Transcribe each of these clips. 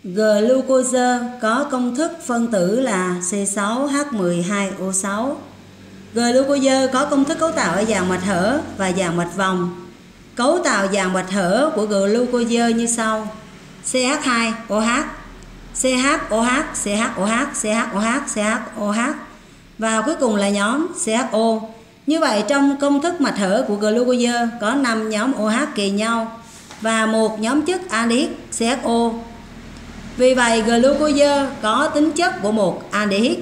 Glucose có công thức phân tử là C6H12O6. Glucose có công thức cấu tạo ở dạng mạch hở và dạng mạch vòng. Cấu tạo dạng mạch hở của glucose như sau: CH2OH, CHOH, CHOH, CHOH, CHOH và cuối cùng là nhóm CHO. Như vậy trong công thức mạch hở của glucose có 5 nhóm OH kề nhau và một nhóm chất aldehyde CHO. Vì vậy glucose có tính chất của một aldehyde.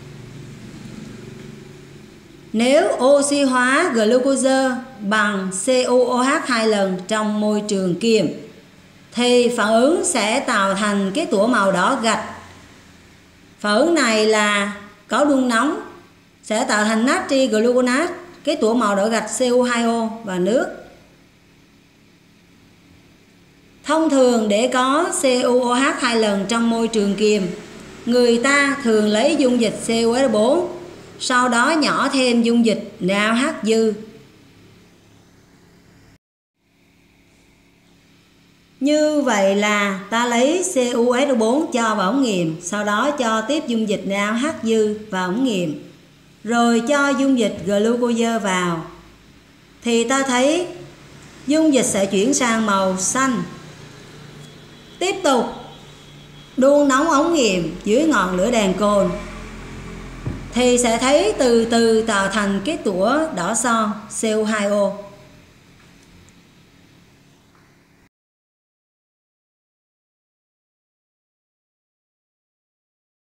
Nếu oxy hóa glucose bằng CuOH 2 lần trong môi trường kiềm thì phản ứng sẽ tạo thành cái tủa màu đỏ gạch. Phản ứng này là có đun nóng sẽ tạo thành natri gluconat, cái tủa màu đỏ gạch Cu2O và nước. Thông thường để có CuOH 2 lần trong môi trường kiềm, người ta thường lấy dung dịch CuS4, sau đó nhỏ thêm dung dịch NaOH dư. Như vậy là ta lấy CuS4 cho vào ống nghiệm, sau đó cho tiếp dung dịch NaOH dư vào ống nghiệm, rồi cho dung dịch glucose vào. Thì ta thấy dung dịch sẽ chuyển sang màu xanh. Tiếp tục đun nóng ống nghiệm dưới ngọn lửa đèn cồn thì sẽ thấy từ từ tạo thành cái tủa đỏ son CU2O.